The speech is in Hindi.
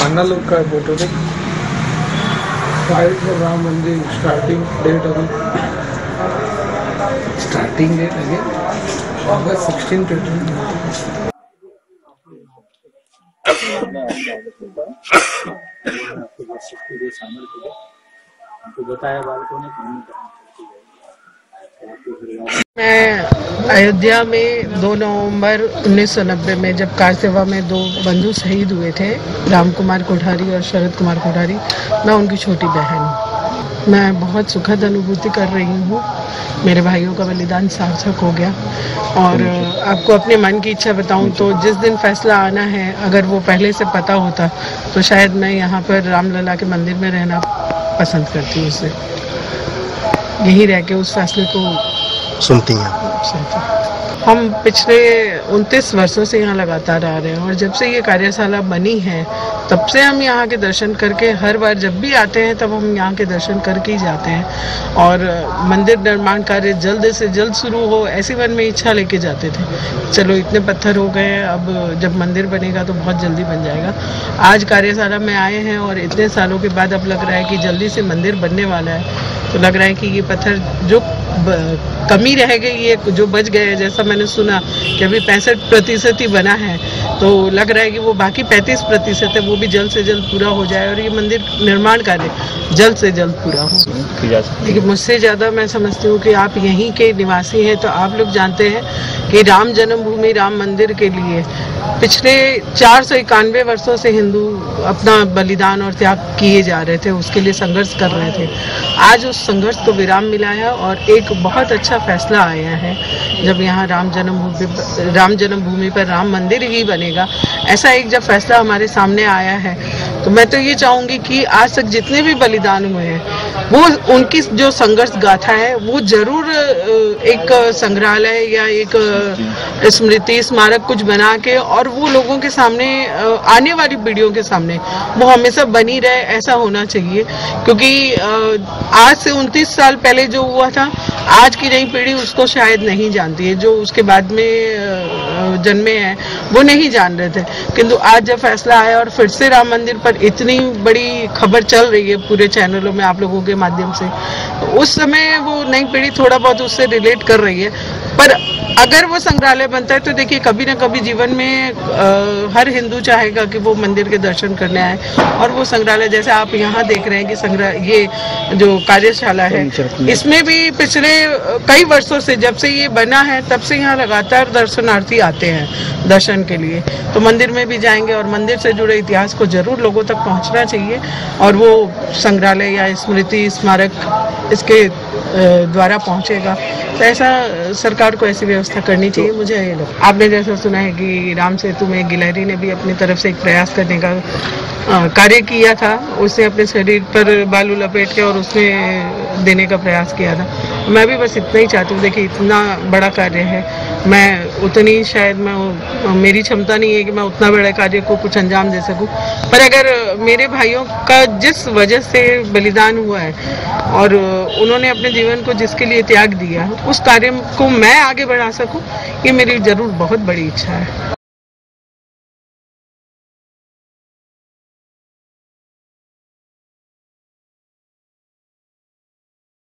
नाना लोग का फोटो थे। राम मंदिर स्टार्टिंग डेट अभी स्टार्टिंग डेट अगे अगस्त 16 बताया बालकों ने। मैं अयोध्या में 2 नवंबर 1990 में जब कार सेवा में 2 बंधु शहीद हुए थे, राम कुमार कोठारी और शरद कुमार कोठारी, मैं उनकी छोटी बहन हूँ। मैं बहुत सुखद अनुभूति कर रही हूँ। मेरे भाइयों का बलिदान सार्थक हो गया। और आपको अपने मन की इच्छा बताऊं तो जिस दिन फैसला आना है, अगर वो पहले से पता होता तो शायद मैं यहाँ पर रामलला के मंदिर में रहना पसंद करती हूँ। उससे यहीं रह के उस फैसले को सुनती हैं। हम पिछले 29 वर्षों से यहाँ लगातार आ रहे हैं और जब से ये कार्यशाला बनी है तब से हम यहाँ के दर्शन करके, हर बार जब भी आते हैं तब हम यहाँ के दर्शन करके ही जाते हैं। और मंदिर निर्माण कार्य जल्द से जल्द शुरू हो ऐसी मन में इच्छा लेके जाते थे। चलो इतने पत्थर हो गए, अब जब मंदिर बनेगा तो बहुत जल्दी बन जाएगा। आज कार्यशाला में आए हैं और इतने सालों के बाद अब लग रहा है कि जल्दी से मंदिर बनने वाला है। तो लग रहा है कि ये पत्थर जो कमी रह गई, ये जो बच गए, जैसा मैंने सुना कि अभी 65% ही बना है, तो लग रहा है कि वो बाकी 35% है, वो भी जल्द से जल्द पूरा हो जाए और ये मंदिर निर्माण कार्य जल्द से जल्द पूरा हो। लेकिन मुझसे ज़्यादा मैं समझती हूँ कि आप यहीं के निवासी हैं, तो आप लोग जानते हैं कि राम जन्मभूमि राम मंदिर के लिए पिछले 491 वर्षों से हिंदू अपना बलिदान और त्याग किए जा रहे थे, उसके लिए संघर्ष कर रहे थे। आज उस संघर्ष को विराम मिला है और एक बहुत अच्छा फैसला आया है। जब यहाँ राम जन्मभूमि पर राम मंदिर ही बनेगा, ऐसा एक जब फैसला हमारे सामने आया है, तो मैं तो ये चाहूँगी कि आज तक जितने भी बलिदान हुए हैं, वो उनकी जो संघर्ष गाथा है वो जरूर एक संग्रहालय या एक स्मृति स्मारक कुछ बना के और वो लोगों के सामने, आने वाली पीढ़ियों के सामने वो हमेशा बनी रहे, ऐसा होना चाहिए। क्योंकि आज से 29 साल पहले जो हुआ था, आज की नई पीढ़ी उसको शायद नहीं जानती है। जो उसके बाद में जन्मे हैं वो नहीं जान रहे थे, किंतु आज जब फैसला आया और फिर से राम मंदिर पर इतनी बड़ी खबर चल रही है पूरे चैनलों में आप लोगों के माध्यम से, तो उस समय वो नई पीढ़ी थोड़ा बहुत उससे रिलेट कर रही है। पर अगर वो संग्रहालय बनता है तो देखिए कभी ना कभी जीवन में हर हिंदू चाहेगा कि वो मंदिर के दर्शन करने आए, और वो संग्रहालय जैसे आप यहाँ देख रहे हैं कि ये जो कार्यशाला है, इसमें भी पिछले कई वर्षों से जब से ये बना है तब से यहाँ लगातार दर्शनार्थी आते हैं दर्शन के लिए। तो मंदिर में भी जाएंगे और मंदिर से जुड़े इतिहास को जरूर लोगों तक पहुँचना चाहिए, और वो संग्रहालय या स्मृति स्मारक इसके द्वारा पहुँचेगा। तो ऐसा सरकार को ऐसी व्यवस्था करनी चाहिए। मुझे ये लगता, आपने जैसा सुना है कि राम सेतु में गिलहरी ने भी अपनी तरफ से एक प्रयास करने का कार्य किया था। उसने अपने शरीर पर बालू लपेट के और उसने देने का प्रयास किया था। मैं भी बस इतना ही चाहती हूँ। देखिए इतना बड़ा कार्य है, मैं उतनी शायद मेरी क्षमता नहीं है कि मैं उतना बड़े कार्य को कुछ अंजाम दे सकूं, पर अगर मेरे भाइयों का जिस वजह से बलिदान हुआ है और उन्होंने अपने जीवन को जिसके लिए त्याग दिया, उस कार्य को मैं आगे बढ़ा सकूं, ये मेरी जरूर बहुत बड़ी इच्छा है।